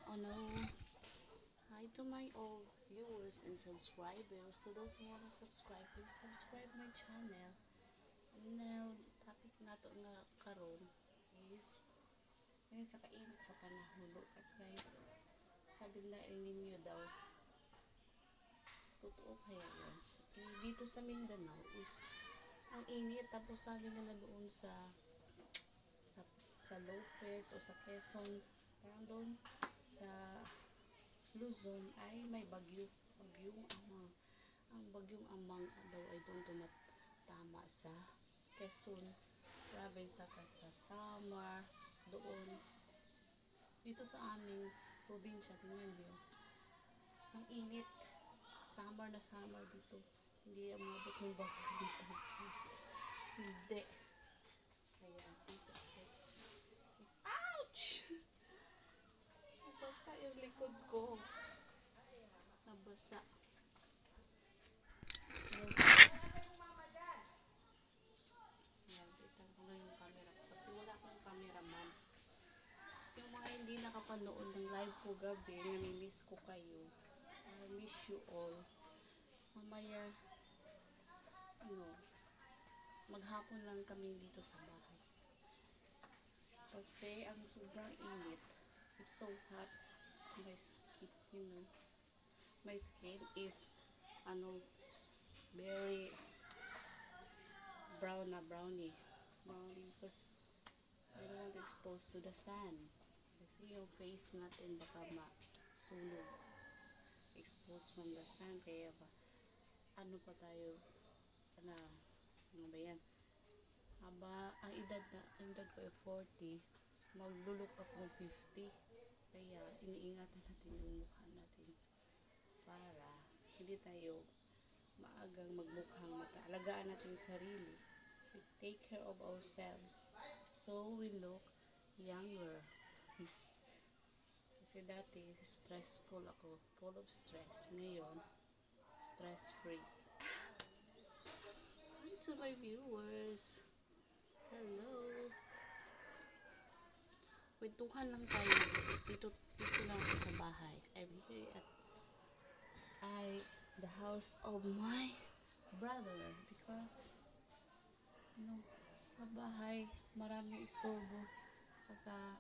Oh no. Hi to my old viewers and subscribers. To those who wanna subscribe, please subscribe my channel. Now, topic nato nga karon is sa kainit sa panahon. At guys, sabi na El Nino daw. Totoo kaya yun? Dito sa Mindanao is ang init. Tapos sabi nila doon sa Lopez o sa Quezon, parang doon sa Luzon ay may bagyong amang. Ang bagyong amang daw ay doon tumatama sa Quezon province at sa Samar doon. Dito sa aming probinsya, tingnan niyo, ang init. Samar na Samar dito. Hindi umabot ng bagyo dito, guys. Hindi. Kaya dito. Ouch! Nabasa yung likod ko. Nabasa. Ayan, guys. Ayan, itan ko na yung camera ko kasi wala akong cameraman. Yung mga hindi nakapanood ng live ko gabi, namimiss ko kayo. I miss you all. Mamaya, maghapon lang kami dito sa bahay. Kasi ang sobrang init. It's so hot. My skin, my skin is, very brownie because I don't want to expose to the sun. Kasi yung face natin baka masunog. Exposed from the sun. Kaya ba, ano ba yan? Ang edad ko ay 40, maglulok ako ng 50. Kaya iniingatan natin yung mukha natin para hindi tayo maagang magmukhang mata. Alagaan natin yung sarili. We take care of ourselves so we look younger. Kasi dati stressful ako, full of stress. Ngayon, stress-free. To my viewers, hello. Kwentuhan lang tayo. Dito lang ako sa bahay. I'm here at the house of my brother because sa bahay maraming istorbo. Saka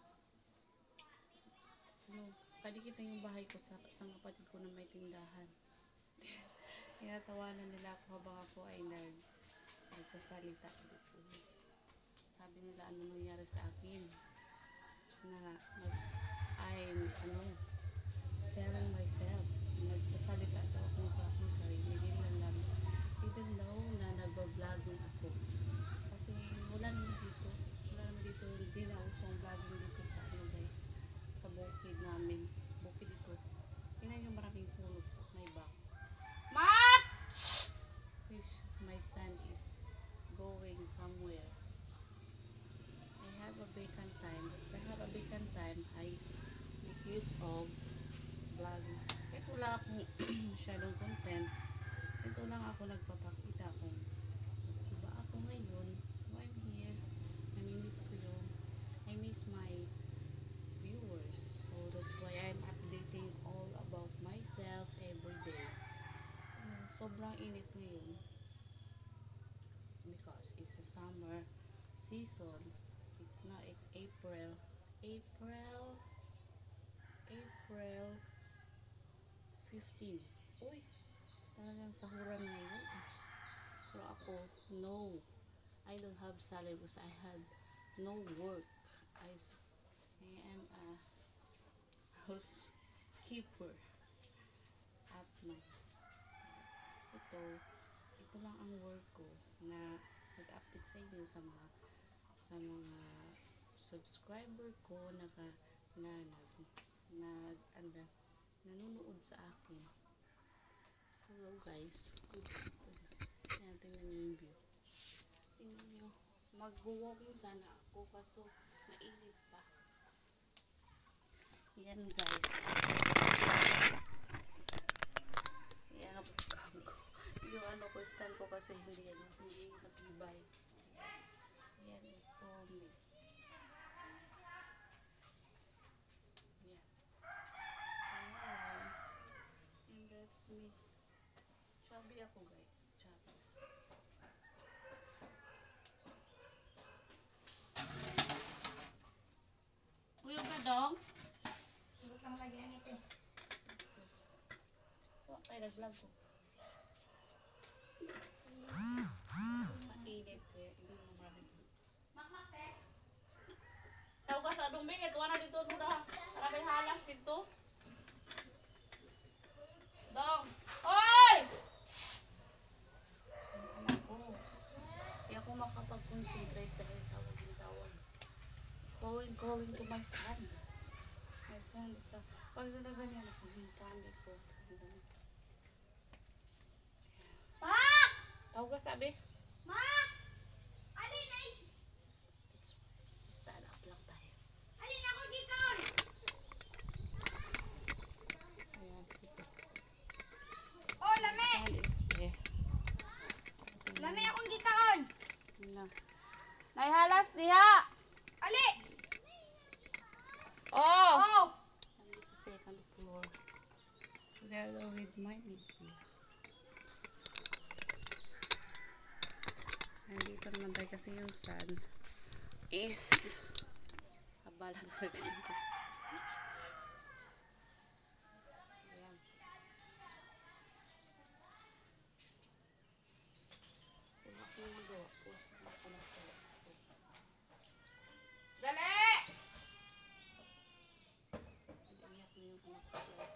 kadikit na yung bahay ko sa kapatid ko na may tindahan. Tinatawanan nila ako habang ako ay nagsasalita. Sabi nila ano nangyari sa akin, na I'm telling myself, nagsasalita daw ako sa aking sarili. Even though na nagbabloging ako. Kasi wala naman dito, hindi na uso ang vlogging dito sa guys, sa bukid namin. Bukid ito. Tingnan yung maraming puno sa may back. Mat! My son is going somewhere. I have a vacant time. I make use of vlogging. Ito lang akong masyadong content. Ito lang ako nagpapakita kung diba ako ngayon. So I'm here. Namimiss ko yun. I miss my viewers. So that's why I'm updating all about myself every day. Sobrang init ngayon. Because it's a summer season. It's April 15. Uy, talagang sahuran ngayon. Pero ako, no. I don't have salary because I had no work. I am a housekeeper at my ito lang ang work ko na nag-update sa inyo sa mga subscriber ko nanonood sa akin. Hello guys. Ayan, tingnan nyo yung view. Tingnan nyo. Mag-walking sana ako kaso mainit pa. Yan guys. Yan ako kago. Yung stand ko kasi hindi matibay. Yan ito. Yan. Dong? Huwag lang lagi ang ito. Huwag tayo nag-vlog ko. Mainit eh. Hindi mo marami dito. Tawag ka sa anong bingit. Wala na dito. Maraming halas dito. Dong! Oy! Anak ko. Hindi ako makapag-concentrate dahil tawag. Calling to my son. My son is a... Pag na ganyan ako, hindi ko. Pak! Tawag ka sabi? Mak! Alin ay? Stand up lang tayo. Alin ako gikon? Ayan. Oh, lami! Sun is there. Lami akong gikaon. Na. Naihalas diha! Ali! Oh! Oh! I'm just sa second floor. Together with my baby. Nandito naman tayo kasi yung sun is abala talaga dito. Ayan. Kung ako yung magawa, post na ako na post. Dali! Iyak niyo yung anak ko guys.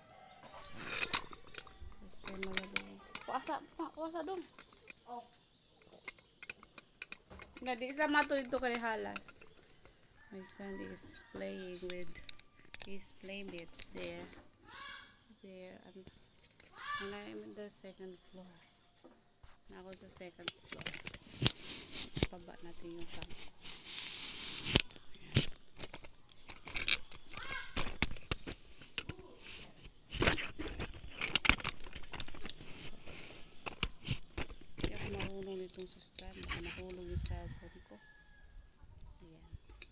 Kasi malabay. Puasa dong. Oh. Hindi sa mato dito kay halas. My son is playing with his playmates there. And I'm in the second floor. Ako sa second floor. Paba natin yung camp. Hindi ako marunong nitong sa stand. Baka nahulog yung cellphone ko. Ayan.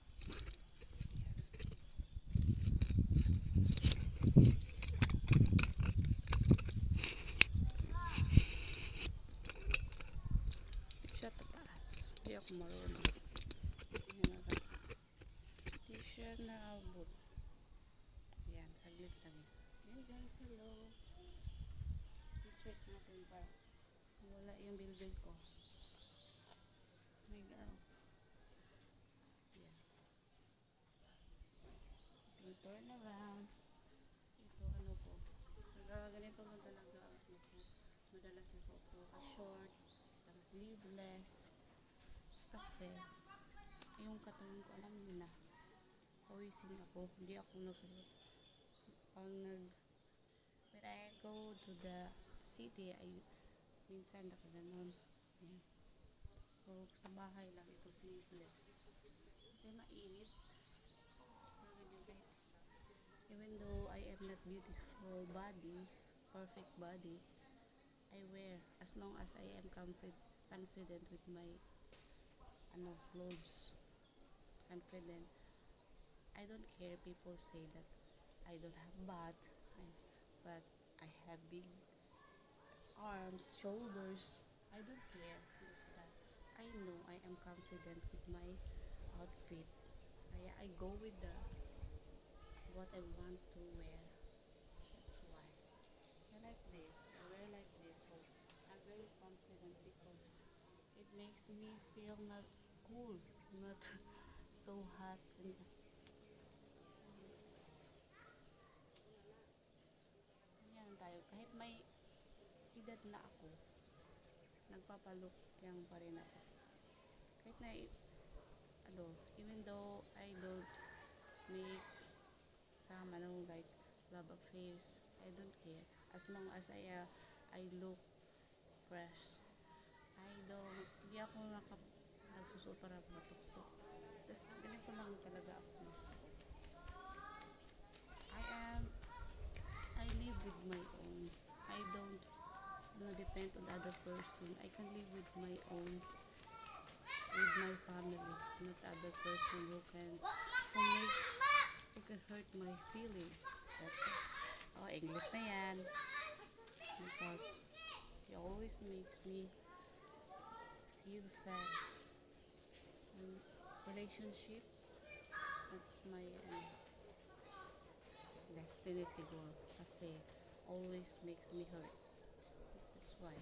Siya taas. Hindi ako marunong. Ayan na. Hindi siya naabot. Ayan, saglit lang. Ayan guys, hello. I-search natin pa. Wala yung building ko. My God. Ayan. Yung turn around. Ito ano ko. Ganito mo talaga ako ko. Madalas sa suot ko ka-short. Tapos sleeveless. Kasi yung katawan ko alam niyo na. Pawising ako. Hindi ako nagsuot. When I go to the city, minsan nakaganon. Ayan. So, sa bahay lang ito sleeveless. Kasi mainit. Even though I am not beautiful body, perfect body, I wear as long as I am confident with my clothes. Confident. I don't care people say that I don't have butt, but I have big arms, shoulders. I don't care. I know I am confident with my outfit. I go with what I want to wear. That's why I like this. I wear like this. So I'm very confident because it makes me feel not cool, not so hot. Yan tayo. Kahit may edad na ako, nagpapalook yang pa rin ako. Kahit na, even though I don't make some, like, love affairs, I don't care. As long as I look fresh. Hindi ako nagsusuot para matukso. Tapos, ganito lang talaga ako nagsuot. I live with my own. I don't depend on other person. I can live with my own, with my family, not other person who can hurt my feelings. That's it. Oh, English na yan. Because it always makes me feel sad. Relationship, that's my destiny siguro. Kasi always makes me hurt. That's why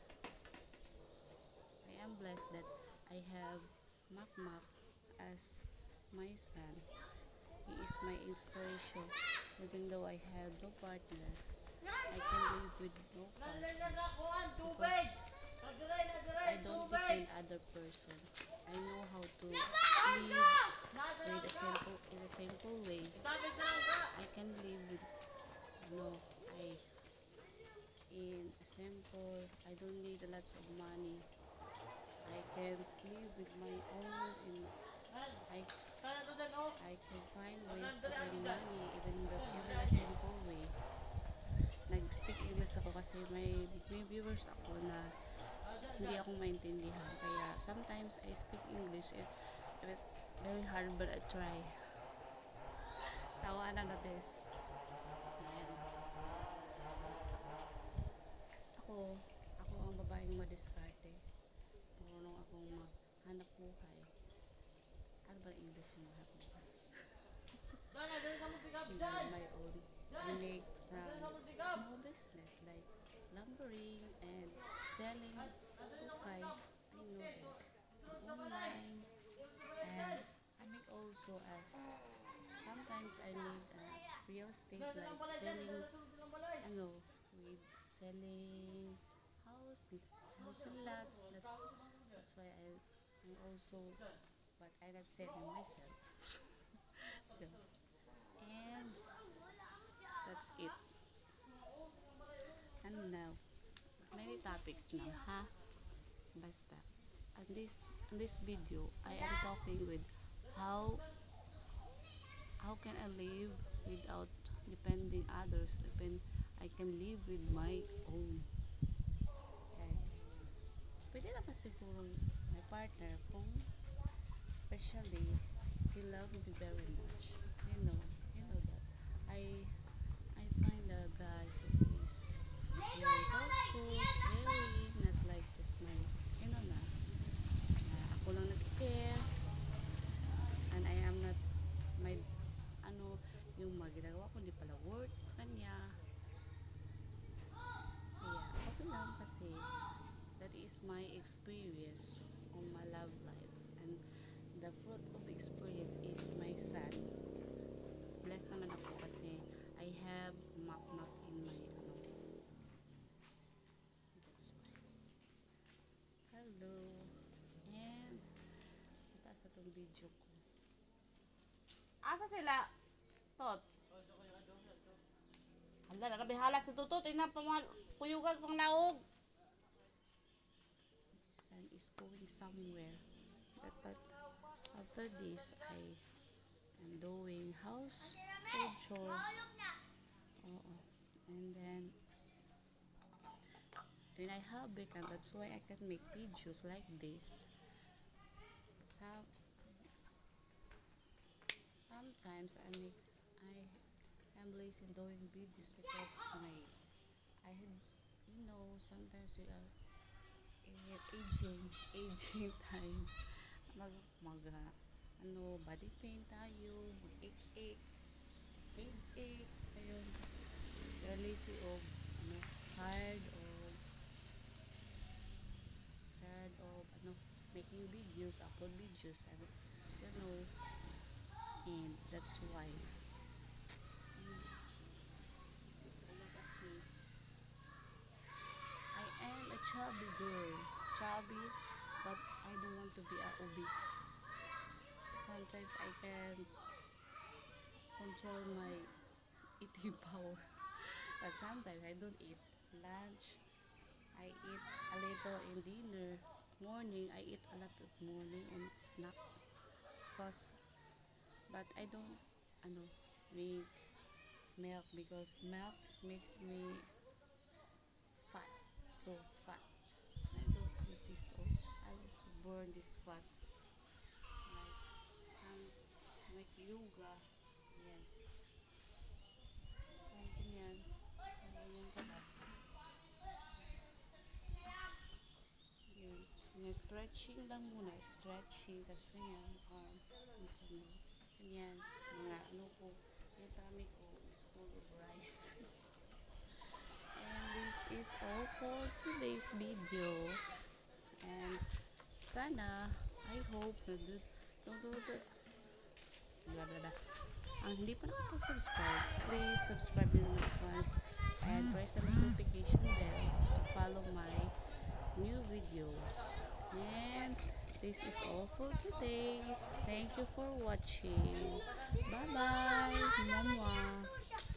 I am blessed that I have Makmak as my son. He is my inspiration. Even though I have no partner, I can live with no partner because I don't depend other person. I know how to live in a simple way. I can live with no I in a simple. I don't need a lots of money. I can live with my own and I can find ways to earn money even a simple way. Nag-speak English ako kasi may viewers ako na hindi ako maintindihan. Kaya sometimes I speak English and it was very hard but I try. Tawanan na this. Ayan. Ako ang babaeng madiskarte. Marunong akong maghanap buhay. Ano ba English yung hanap buhay? My own. I make some small business like lumbering and selling ukay. I know that. Online. And I make also as sometimes I need real estate like selling with selling house and lots. That's why I'm also but I love selling myself. So, and that's it. And now many topics now, ha? Basta. On this video, I am talking with how can I live without depending others. I can live with my own. Okay. Pwede naman siguro my partner kung especially he loves me very much. You know that. I find a guy who is very thoughtful, very not like just my na ako lang nag-care and I am not my yung mga ginagawa ko hindi pala worth sa kanya. Kaya okay lang kasi that is my experience on my love life and the fruit of experience is my son. Blessed naman ako kasi I have Makmak in my that's why. Hello. And ito sa itong video ko. Asa sila? Tot. Hala, nakabihala sa tutot. Ina pa mga kuyugan pang laog. Son is going somewhere. But after this, I am doing household chores. Oo. And then I have bacon. That's why I can make videos like this. Sometimes I am lazy in doing videos because I had sometimes we are aging time body pain tayo, mag-ache ayun, you're lazy of tired of making videos, upload videos and and that's why this is all about me. I am a chubby girl, but I don't want to be obese. Sometimes I can control my eating power, but sometimes I don't eat lunch. I eat a little in dinner. Morning I eat a lot of morning and snack but I don't drink milk because milk makes me fat. So fat. I don't eat this all. I want to burn these fats. Like yoga. Yan. Yan. Yan pala. Yan. Stretching lang muna. Stretching. Tapos ganyan. Arm. Ganyan. Mga ko. Yung tummy ko. is full of rice. And this is all for today's video. And sana, I hope na ang hindi pa nakapag-subscribe, please subscribe nyo naman ako and press the notification bell to follow my new videos. And this is all for today. Thank you for watching. Bye bye. Mama.